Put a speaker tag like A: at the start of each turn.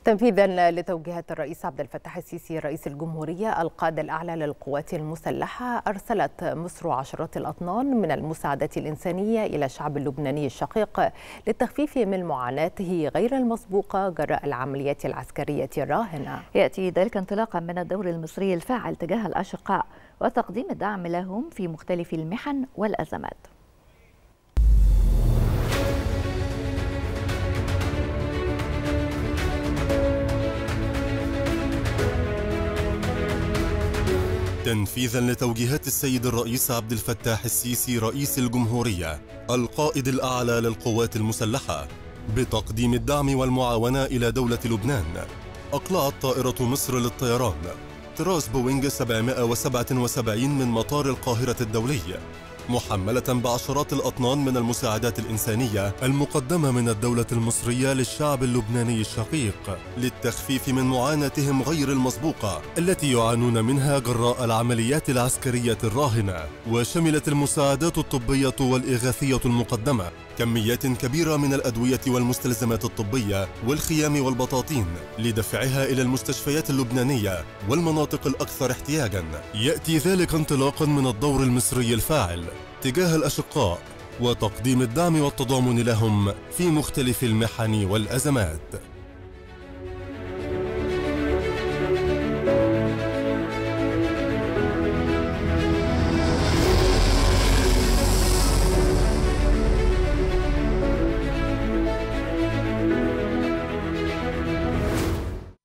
A: تنفيذا لتوجيهات الرئيس عبد الفتاح السيسي رئيس الجمهورية، القائد الأعلى للقوات المسلحة، أرسلت مصر عشرات الأطنان من المساعدات الإنسانية إلى الشعب اللبناني الشقيق للتخفيف من معاناته غير المسبوقة جراء العمليات العسكرية الراهنة.
B: يأتي ذلك انطلاقا من الدور المصري الفاعل تجاه الأشقاء وتقديم الدعم لهم في مختلف المحن والأزمات.
C: تنفيذا لتوجيهات السيد الرئيس عبد الفتاح السيسي رئيس الجمهورية القائد الأعلى للقوات المسلحة بتقديم الدعم والمعاونة إلى دولة لبنان، أقلعت طائرة مصر للطيران طراز بوينج 777 من مطار القاهرة الدولي محملة بعشرات الأطنان من المساعدات الإنسانية المقدمة من الدولة المصرية للشعب اللبناني الشقيق للتخفيف من معاناتهم غير المسبوقة التي يعانون منها جراء العمليات العسكرية الراهنة. وشملت المساعدات الطبية والإغاثية المقدمة كميات كبيرة من الأدوية والمستلزمات الطبية والخيام والبطاطين لدفعها إلى المستشفيات اللبنانية والمناطق الأكثر احتياجاً. يأتي ذلك انطلاقاً من الدور المصري الفاعل تجاه الأشقاء وتقديم الدعم والتضامن لهم في مختلف المحن والأزمات.